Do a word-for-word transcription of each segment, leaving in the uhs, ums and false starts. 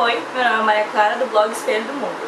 Oi, meu nome é Maria Clara, do blog Espelho do Mundo.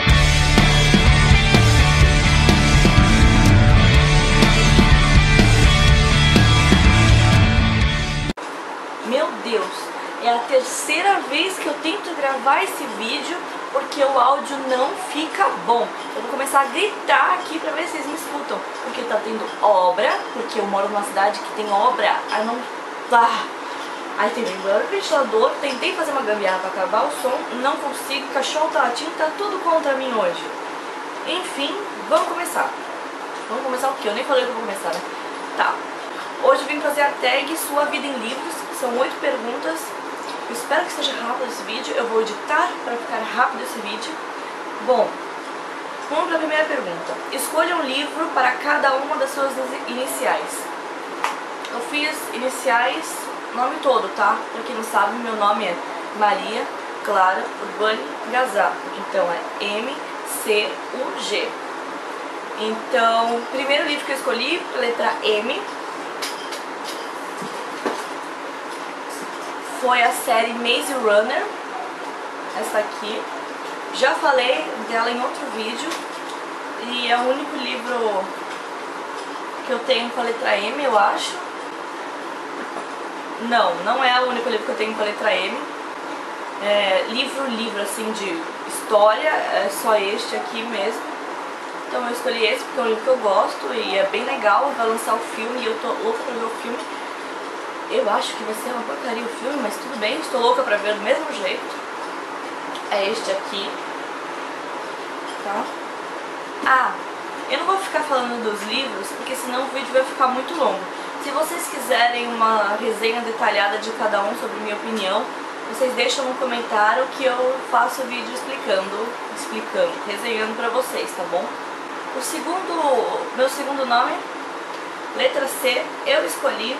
Meu Deus, é a terceira vez que eu tento gravar esse vídeo porque o áudio não fica bom. Eu vou começar a gritar aqui pra ver se vocês me escutam, porque tá tendo obra, porque eu moro numa cidade que tem obra, aí não tá. Aí tem o ventilador, tentei fazer uma gambiarra pra acabar o som, não consigo, o cachorro tá latindo, tá tudo contra mim hoje. Enfim, vamos começar. Vamos começar o quê? Eu nem falei que eu vou começar, né? Tá. Hoje eu vim fazer a tag Sua Vida em Livros, são oito perguntas. Eu espero que seja rápido esse vídeo, eu vou editar para ficar rápido esse vídeo. Bom, vamos para a primeira pergunta. Escolha um livro para cada uma das suas iniciais. Eu fiz iniciais, nome todo, tá? Pra quem não sabe, meu nome é Maria Clara Urbani Gazá, então é M C U G. Então, o primeiro livro que eu escolhi, letra M, foi a série Maze Runner, essa aqui. Já falei dela em outro vídeo e é o único livro que eu tenho com a letra M, eu acho. Não, não é o único livro que eu tenho com a letra M. É, livro, livro assim de história, é só este aqui mesmo. Então eu escolhi esse porque é um livro que eu gosto e é bem legal, vai lançar o filme e eu tô louca pra ver o filme. Eu acho que vai ser uma porcaria o filme, mas tudo bem, estou louca pra ver do mesmo jeito. É este aqui, tá? Ah, eu não vou ficar falando dos livros, porque senão o vídeo vai ficar muito longo. Se vocês quiserem uma resenha detalhada de cada um sobre minha opinião, vocês deixam no comentário que eu faço o vídeo explicando, explicando, resenhando pra vocês, tá bom? O segundo, meu segundo nome, letra C, eu escolhi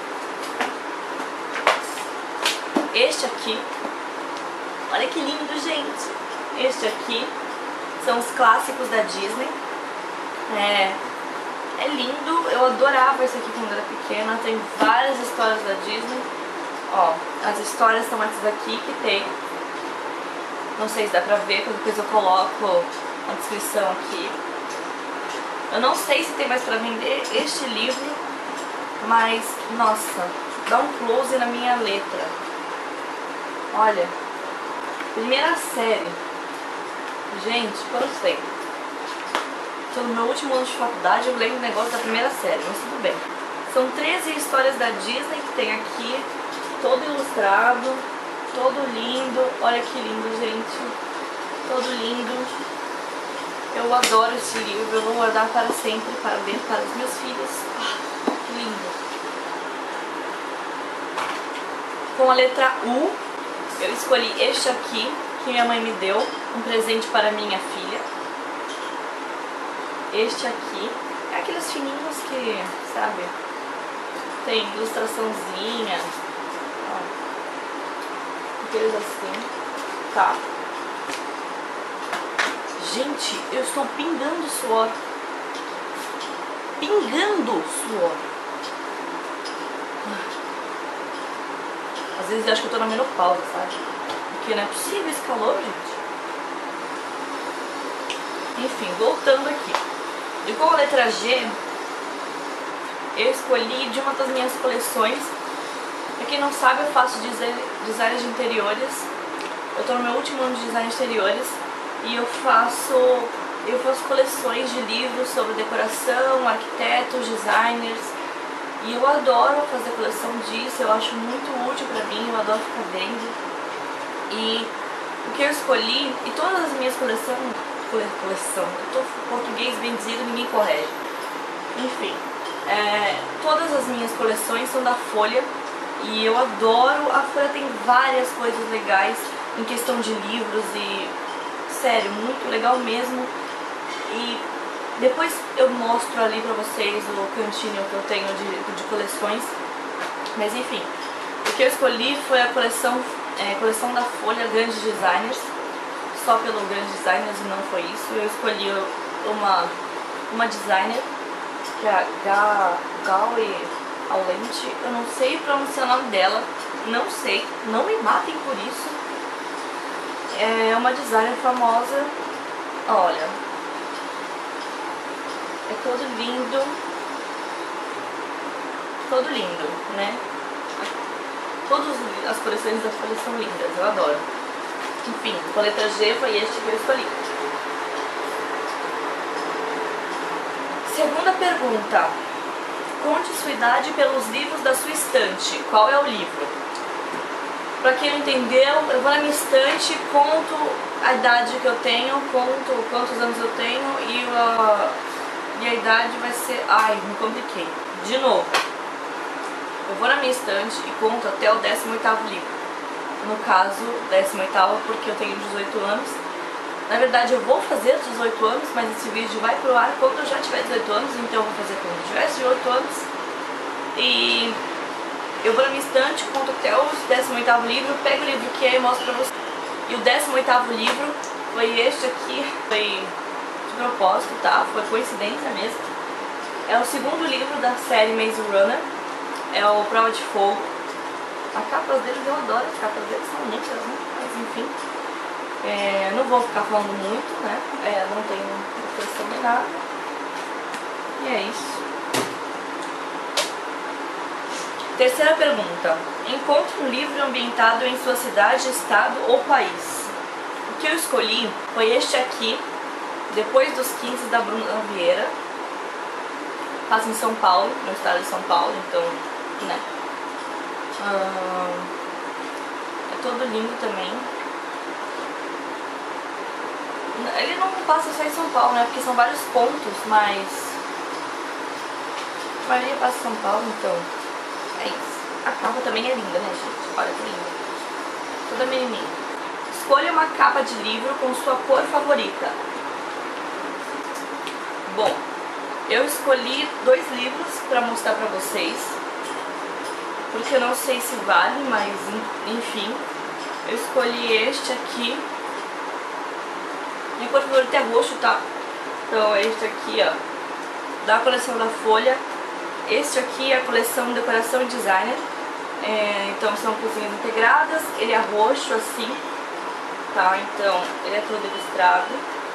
este aqui. Olha que lindo, gente. Este aqui são os clássicos da Disney. É, é lindo, eu adorava esse aqui quando era pequena. Tem várias histórias da Disney. Ó, as histórias são essas aqui que tem. Não sei se dá pra ver, qualquer coisa eu coloco na descrição aqui. Eu não sei se tem mais pra vender este livro, mas, nossa, dá um close na minha letra. Olha, primeira série. Gente, quanto tempo? Estou no meu último ano de faculdade, eu lembro o negócio da primeira série, mas tudo bem. São treze histórias da Disney que tem aqui, todo ilustrado, todo lindo. Olha que lindo, gente. Todo lindo. Eu adoro esse livro, eu vou guardar para sempre, para ver para os meus filhos. Ah, que lindo. Com a letra U, eu escolhi este aqui, que minha mãe me deu, um presente para minha filha. Este aqui, é aqueles fininhos que, sabe, tem ilustraçãozinha, ó, aqueles assim, tá. Gente, eu estou pingando suor, pingando suor. Às vezes eu acho que eu tô na menopausa, sabe? Porque não é possível esse calor, gente. Enfim, voltando aqui. E com a letra G, eu escolhi de uma das minhas coleções. Pra quem não sabe, eu faço design de interiores. Eu tô no meu último ano de design de interiores. E eu faço, eu faço coleções de livros sobre decoração, arquitetos, designers. E eu adoro fazer coleção disso, eu acho muito útil pra mim, eu adoro ficar vendo. E o que eu escolhi, e todas as minhas coleções, coleção, eu tô português bem dizido, ninguém corrige. Enfim, é, todas as minhas coleções são da Folha, e eu adoro, a Folha tem várias coisas legais em questão de livros e, sério, muito legal mesmo. E depois eu mostro ali pra vocês o cantinho que eu tenho de, de coleções. Mas enfim, o que eu escolhi foi a coleção, é, coleção da Folha Grandes Designers. Só pelo Grandes Designers e não foi isso. Eu escolhi uma, uma designer, que é a Gaui Aulente. Eu não sei pronunciar o nome dela, não sei, não me matem por isso. é uma designer famosa. Olha, é todo lindo, todo lindo, né? Todas as coleções da Folha são lindas, eu adoro. Enfim, com a letra G foi este que eu escolhi. Segunda pergunta. Conte sua idade pelos livros da sua estante. Qual é o livro? Pra quem não entendeu, eu vou na minha estante, conto a idade que eu tenho, conto quantos anos eu tenho e a, e a idade vai ser... Ai, me compliquei. De novo. Eu vou na minha estante e conto até o décimo oitavo livro. No caso, décimo oitavo porque eu tenho dezoito anos. Na verdade, eu vou fazer dezoito anos, mas esse vídeo vai pro ar quando eu já tiver dezoito anos, então eu vou fazer quando eu tiver dezoito anos. E eu vou na minha estante, conto até o décimo oitavo livro, pego o livro que é e mostro pra vocês. E o décimo oitavo livro foi este aqui, foi de propósito, tá? Foi coincidência mesmo. É o segundo livro da série Maze Runner, é o Prova de Fogo. A capa deles eu adoro, as capas deles são muitas, né? Mas enfim. É, não vou ficar falando muito, né? É, não tenho impressão nem nada. E é isso. Terceira pergunta. Encontre um livro ambientado em sua cidade, estado ou país. O que eu escolhi foi este aqui, Depois dos quinze, da Bruna Vieira. Passa em São Paulo, no estado de São Paulo, então, né? Hum, é todo lindo também. Ele não passa só em São Paulo, né? Porque são vários pontos, mas a maioria passa em São Paulo, então é isso. A capa também é linda, né, gente? Olha que linda. Toda menininha. Escolha uma capa de livro com sua cor favorita. Bom, eu escolhi dois livros pra mostrar pra vocês, porque eu não sei se vale, mas enfim. Eu escolhi este aqui. Minha cor favorita é roxo, tá? Então este aqui, ó, da coleção da Folha. Este aqui é a coleção Decoração e Designer. É, então são cozinhas integradas. Ele é roxo assim, tá? Então ele é todo ilustrado.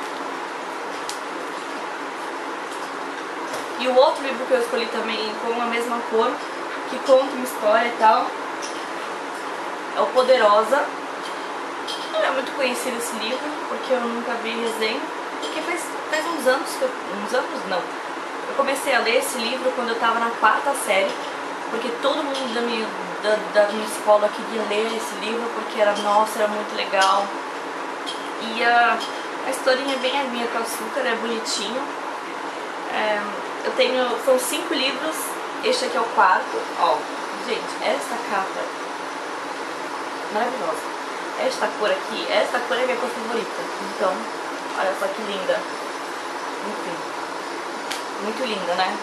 E o outro livro que eu escolhi também com a mesma cor, que conta uma história e tal, é o Poderosa. Não é muito conhecido esse livro, porque eu nunca vi resenha, porque faz, faz uns anos que eu, uns anos não. Eu comecei a ler esse livro quando eu tava na quarta série, porque todo mundo da minha, da, da minha escola queria ler esse livro, porque era, nossa, era muito legal. E a, a historinha é bem aguinha com açúcar, é bonitinho. É, eu tenho, são cinco livros, este aqui é o quarto. Ó, gente, essa capa maravilhosa. Esta cor aqui, esta cor é a minha cor favorita. Então, olha só que linda. Enfim, muito linda, né?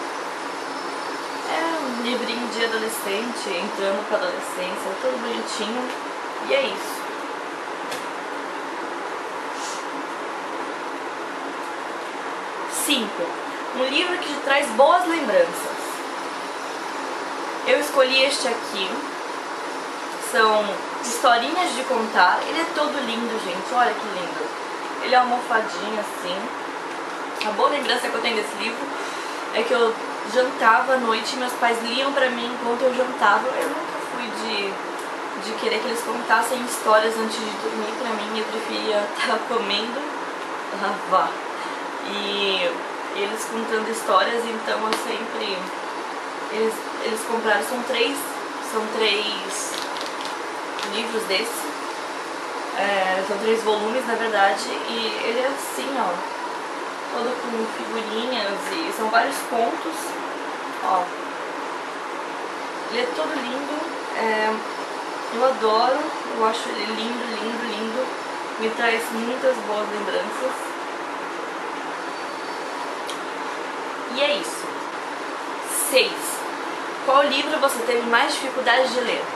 É um livrinho de adolescente, entrando pra adolescência, todo bonitinho. E é isso. Cinco. Um livro que te traz boas lembranças. Eu escolhi este aqui. São historinhas de contar. Ele é todo lindo, gente. Olha que lindo. Ele é almofadinho assim. A boa lembrança que eu tenho desse livro é que eu jantava à noite e meus pais liam pra mim enquanto eu jantava. Eu nunca fui de, de querer que eles contassem histórias antes de dormir pra mim. Eu preferia estar comendo, lavar. E eles contando histórias, então eu sempre... Eles, eles compraram, são três, são três livros desse, é, são três volumes na verdade, e ele é assim, ó, todo com figurinhas e são vários contos, ó. Ele é todo lindo, é, eu adoro, eu acho ele lindo, lindo, lindo, me traz muitas boas lembranças. E é isso. Seis. Qual livro você teve mais dificuldade de ler?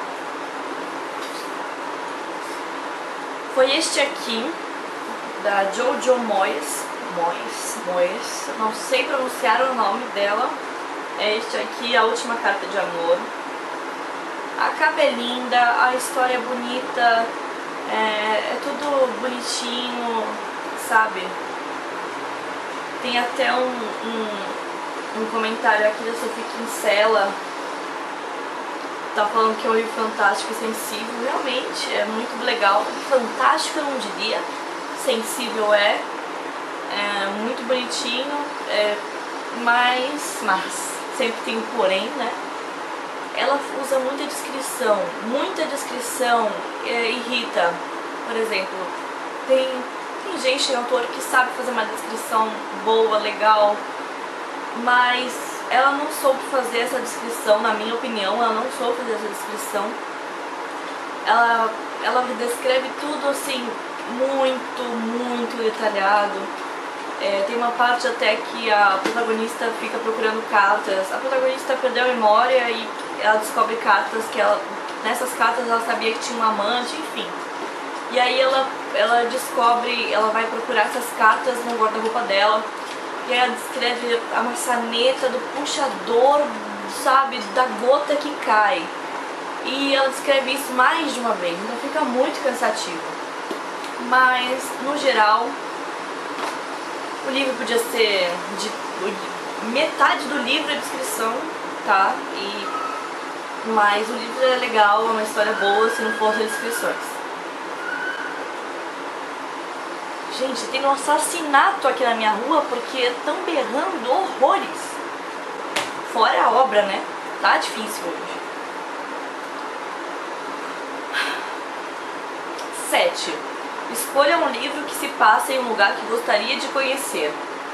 Foi este aqui, da Jojo Moyes. Moyes, Moyes, não sei pronunciar o nome dela. É este aqui, A Última Carta de Amor. A capa é linda, a história é bonita, é, é tudo bonitinho, sabe? Tem até um, um, um comentário aqui da Sophie Kinsella. Tá falando que é um livro fantástico e sensível. Realmente, é muito legal. Fantástico eu não diria. Sensível é. É muito bonitinho. É, mas, mas, sempre tem um porém, né? Ela usa muita descrição. Muita descrição é, irrita. Por exemplo, tem, tem gente, tem autor que sabe fazer uma descrição boa, legal, mas ela não soube fazer essa descrição, na minha opinião, ela não soube fazer essa descrição. Ela, ela descreve tudo assim, muito, muito detalhado. É, tem uma parte até que a protagonista fica procurando cartas. A protagonista perdeu a memória e ela descobre cartas que ela, nessas cartas ela sabia que tinha um amante, enfim. E aí ela, ela descobre, ela vai procurar essas cartas no guarda-roupa dela. E aí ela descreve a maçaneta do puxador, sabe, da gota que cai. E ela descreve isso mais de uma vez, então fica muito cansativo. Mas, no geral, o livro podia ser de, de metade do livro é descrição, tá? E, mas o livro é legal, é uma história boa se não fossem descrições. Gente, tem um assassinato aqui na minha rua porque estão berrando horrores. Fora a obra, né? Tá difícil hoje. sete. Escolha um livro que se passa em um lugar que gostaria de conhecer.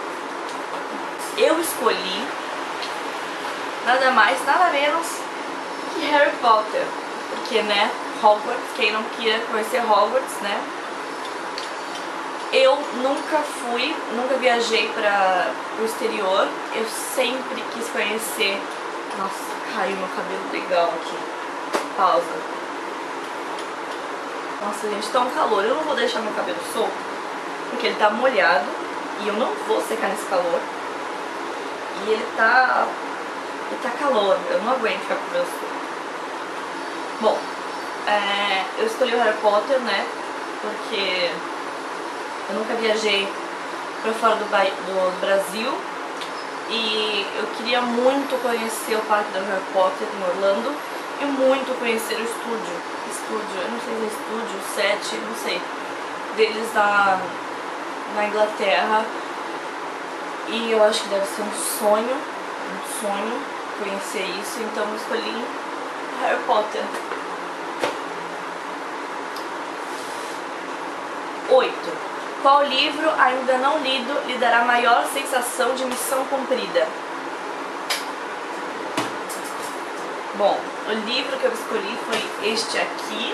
Eu escolhi nada mais, nada menos que Harry Potter. Porque, né, Hogwarts, quem não queria conhecer Hogwarts, né? Eu nunca fui, nunca viajei para o exterior. Eu sempre quis conhecer. Nossa, caiu meu cabelo legal aqui. Pausa. Nossa, gente, tá um calor. Eu não vou deixar meu cabelo solto, porque ele tá molhado e eu não vou secar nesse calor. E ele tá... ele tá calor. Eu não aguento ficar com o cabelo solto. Bom, é, eu escolhi o Harry Potter, né? Porque eu nunca viajei pra fora do, do Brasil e eu queria muito conhecer o parque do Harry Potter em Orlando e muito conhecer o estúdio, estúdio, eu não sei se é estúdio, set, não sei, deles na, na Inglaterra, e eu acho que deve ser um sonho, um sonho conhecer isso, então eu escolhi Harry Potter. oito. Qual livro ainda não lido lhe dará maior sensação de missão cumprida? Bom, o livro que eu escolhi foi este aqui,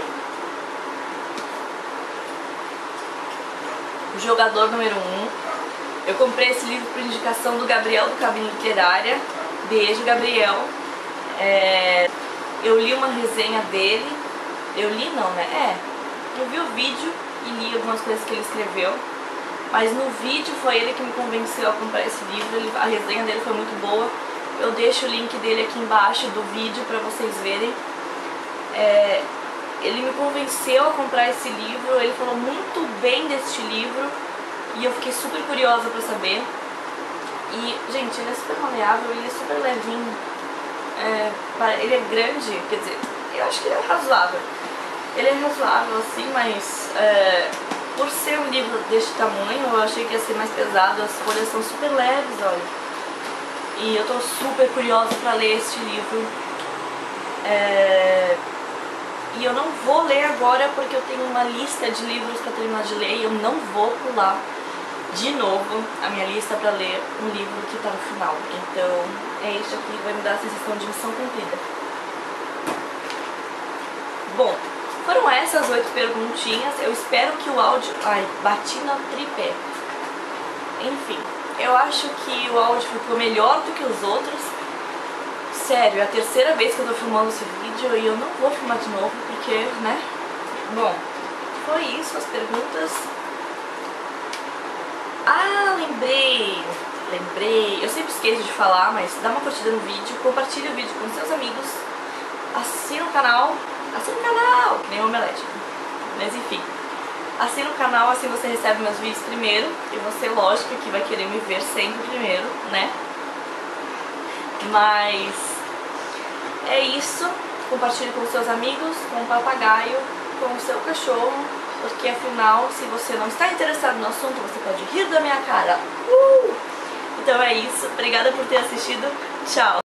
O Jogador Número um. Eu comprei esse livro por indicação do Gabriel, do Cabine Literária. Beijo, Gabriel. É, eu li uma resenha dele. Eu li não, né? É, eu vi o vídeo e li algumas coisas que ele escreveu, mas no vídeo foi ele que me convenceu a comprar esse livro. Ele, a resenha dele foi muito boa. Eu deixo o link dele aqui embaixo do vídeo para vocês verem. É, ele me convenceu a comprar esse livro, ele falou muito bem deste livro e eu fiquei super curiosa para saber. E, gente, ele é super maleável, ele é super levinho, é, ele é grande, quer dizer, eu acho que ele é razoável. Ele é razoável assim, mas é, por ser um livro deste tamanho, eu achei que ia ser mais pesado. As folhas são super leves, olha. E eu tô super curiosa pra ler este livro. É, e eu não vou ler agora porque eu tenho uma lista de livros pra terminar de ler e eu não vou pular de novo a minha lista pra ler um livro que tá no final. Então é este aqui que vai me dar a sensação de missão cumprida. Bom, foram essas oito perguntinhas. Eu espero que o áudio... Ai, bati no tripé. Enfim, eu acho que o áudio ficou melhor do que os outros. Sério, é a terceira vez que eu tô filmando esse vídeo e eu não vou filmar de novo porque, né? Bom, foi isso, as perguntas. Ah, lembrei! Lembrei! Eu sempre esqueço de falar, mas dá uma curtida no vídeo, compartilha o vídeo com seus amigos, assina o canal. Assina o canal, nem o Omelete. Mas enfim, Assina o canal, assim você recebe meus vídeos primeiro. E você, lógico, que vai querer me ver sempre primeiro, né? Mas é isso. Compartilhe com seus amigos, com o papagaio, com o seu cachorro. Porque afinal, se você não está interessado no assunto, você pode rir da minha cara. Uh! Então é isso. Obrigada por ter assistido. Tchau!